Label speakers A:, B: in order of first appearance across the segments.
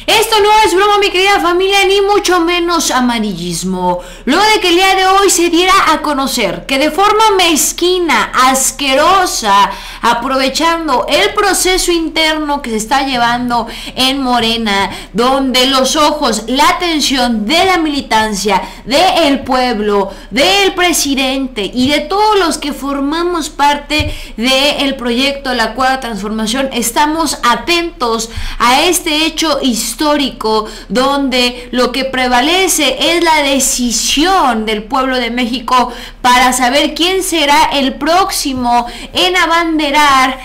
A: Esto no es broma, mi querida familia, ni mucho menos amarillismo. Luego de que el día de hoy se diera a conocer que de forma mezquina, asquerosa, aprovechando el proceso interno que se está llevando en Morena, donde los ojos, la atención de la militancia, del pueblo, del presidente y de todos los que formamos parte del proyecto de la Cuarta Transformación, estamos atentos a este hecho histórico donde lo que prevalece es la decisión del pueblo de México para saber quién será el próximo en abanderar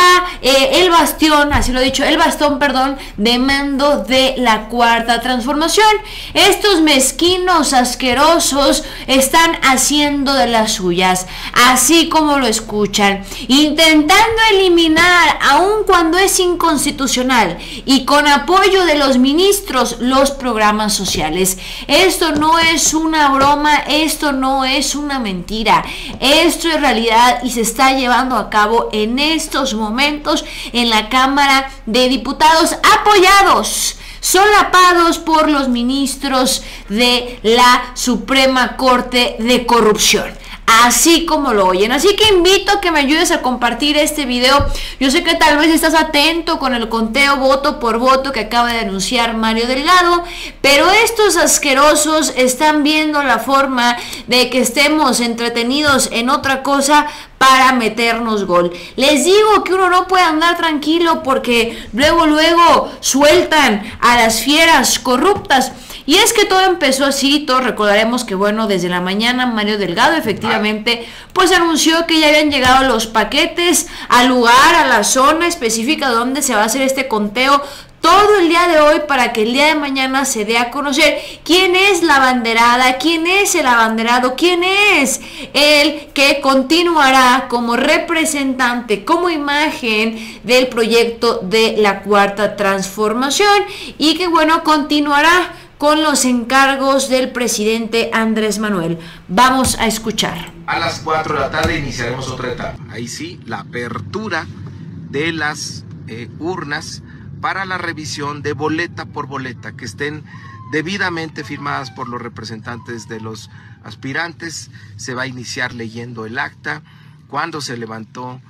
A: el bastión, así lo he dicho, el bastón, perdón, de mando de la Cuarta Transformación. Estos mezquinos asquerosos están haciendo de las suyas, así como lo escuchan, intentando eliminar, aun cuando es inconstitucional y con apoyo de los ministros, los programas sociales. Esto no es una broma, esto no es una mentira, esto es realidad y se está llevando a cabo en estos momentos en la Cámara de Diputados, apoyados, solapados por los ministros de la Suprema Corte de Corrupción, así como lo oyen. Así que invito a que me ayudes a compartir este video. Yo sé que tal vez estás atento con el conteo voto por voto que acaba de anunciar Mario Delgado, pero estos asquerosos están viendo la forma de que estemos entretenidos en otra cosa para meternos gol. Les digo que uno no puede andar tranquilo porque luego sueltan a las fieras corruptas. Y es que todo empezó así. Todos recordaremos que, bueno, desde la mañana Mario Delgado efectivamente pues anunció que ya habían llegado los paquetes al lugar, a la zona específica donde se va a hacer este conteo todo el día de hoy, para que el día de mañana se dé a conocer quién es la abanderada, quién es el abanderado, quién es el que continuará como representante, como imagen del proyecto de la Cuarta Transformación, y que, bueno, continuará con los encargos del presidente Andrés Manuel. Vamos a escuchar.
B: A las 4 de la tarde iniciaremos otra etapa. Ahí sí, la apertura de las urnas para la revisión de boleta por boleta, que estén debidamente firmadas por los representantes de los aspirantes. Se va a iniciar leyendo el acta, cuándo se levantó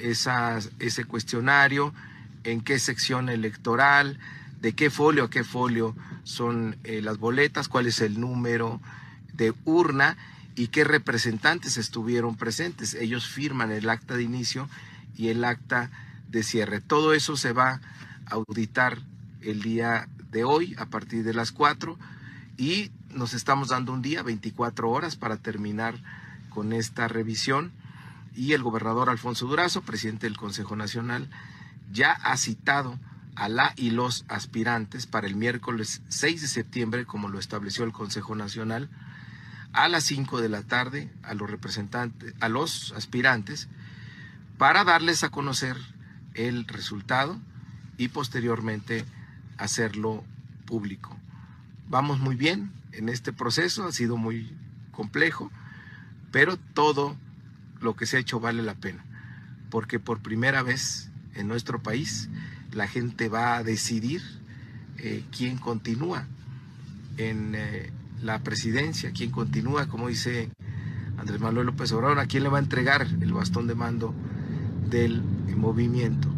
B: ese cuestionario, en qué sección electoral, de qué folio a qué folio son las boletas, cuál es el número de urna y qué representantes estuvieron presentes. Ellos firman el acta de inicio y el acta de cierre. Todo eso se va a auditar el día de hoy a partir de las 4, y nos estamos dando un día, 24 horas, para terminar con esta revisión. Y el gobernador Alfonso Durazo, presidente del Consejo Nacional, ya ha citado a la y los aspirantes para el miércoles 6 de septiembre, como lo estableció el Consejo Nacional, a las 5 de la tarde a los representantes, a los aspirantes, para darles a conocer el resultado y posteriormente hacerlo público. Vamos muy bien en este proceso, ha sido muy complejo, pero todo lo que se ha hecho vale la pena, porque por primera vez en nuestro país la gente va a decidir quién continúa en la presidencia, quién continúa, como dice Andrés Manuel López Obrador, a quién le va a entregar el bastón de mando del movimiento.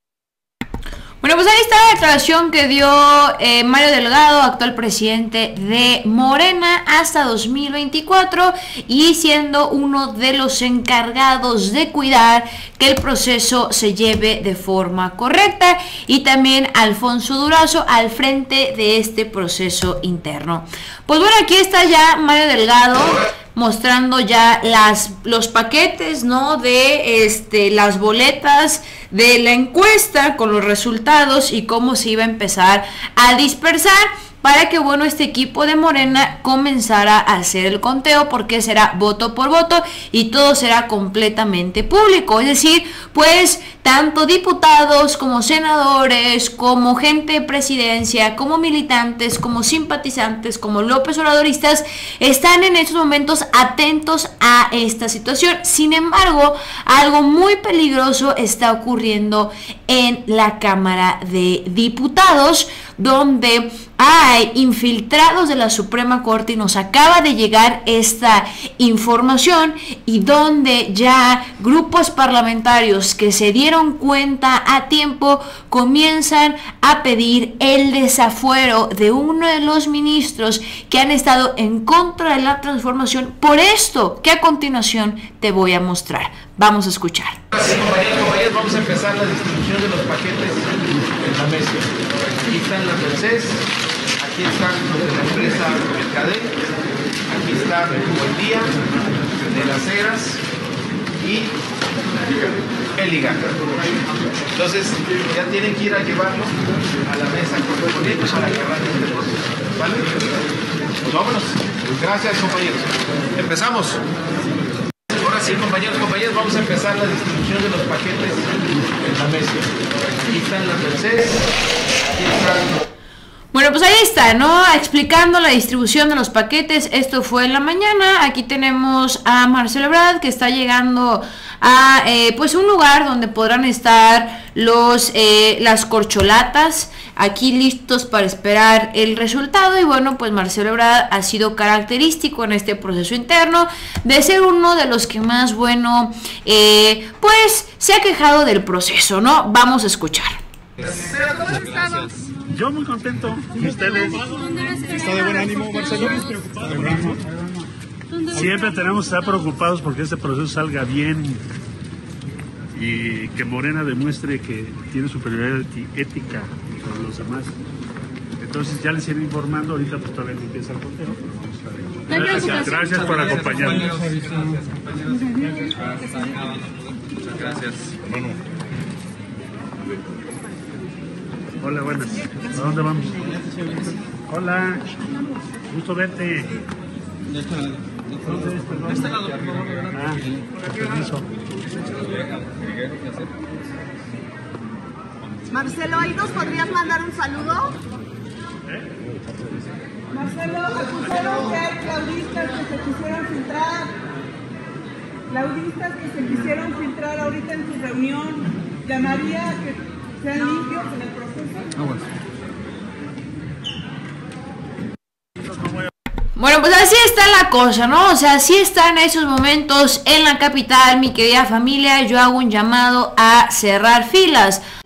A: Bueno, pues ahí está la declaración que dio Mario Delgado, actual presidente de Morena hasta 2024, y siendo uno de los encargados de cuidar que el proceso se lleve de forma correcta, y también Alfonso Durazo al frente de este proceso interno. Pues bueno, aquí está ya Mario Delgado mostrando ya los paquetes, ¿no?, de las boletas de la encuesta con los resultados y cómo se iba a empezar a dispersar. para que, bueno, este equipo de Morena comenzara a hacer el conteo, porque será voto por voto y todo será completamente público. Es decir, pues tanto diputados como senadores, como gente de presidencia, como militantes, como simpatizantes, como López Obradoristas, están en estos momentos atentos a esta situación. Sin embargo, algo muy peligroso está ocurriendo en la Cámara de Diputados, donde hay infiltrados de la Suprema Corte, y nos acaba de llegar esta información, y donde ya grupos parlamentarios que se dieron cuenta a tiempo comienzan a pedir el desafuero de uno de los ministros que han estado en contra de la transformación, por esto que a continuación te voy a mostrar. Vamos a escuchar.
B: Sí, compañeros, vamos a empezar la distribución de los paquetes en la mesa. Aquí están las del CES, aquí están los de la empresa Mercader, aquí está Buen Día, de las Heras y el IGA. Entonces, ya tienen que ir a llevarlo a la mesa correspondiente para que arranque este proceso. ¿Vale? Pues vámonos. Gracias, compañeros. Empezamos. Ahora sí, compañeros, vamos a empezar la distribución de los paquetes en la mesa. Aquí están las del CES, aquí están...
A: Bueno, pues ahí está, ¿no? Explicando la distribución de los paquetes. Esto fue en la mañana. Aquí tenemos a Marcelo Ebrard, que está llegando a pues un lugar donde podrán estar las corcholatas aquí listos para esperar el resultado. Y bueno, pues Marcelo Ebrard ha sido característico en este proceso interno de ser uno de los que más, bueno, pues se ha quejado del proceso, ¿no? Vamos a escuchar.
C: Yo muy contento. ¿Y ustedes?
D: ¿Está de buen ánimo, Marcelo?
C: Siempre tenemos que estar preocupados porque este proceso salga bien y que Morena demuestre que tiene superioridad ética con los demás. Entonces ya les iré informando. Ahorita pues todavía no empieza el conteo. Gracias por acompañarnos.
D: Muchas gracias.
C: Hola, buenas. ¿A dónde vamos? Hola. Gusto verte. ¿Dónde es, perdón? De este lado, por favor. Permiso.
E: Marcelo, ¿ahí nos podrías mandar un saludo? Marcelo, acusaron que hay claudistas que se quisieron filtrar. Claudistas que se quisieron filtrar ahorita en tu reunión. Llamaría a que sean limpios en el proceso.
A: Bueno, pues así está la cosa, ¿no? O sea, así está en esos momentos en la capital, mi querida familia. Yo hago un llamado a cerrar filas,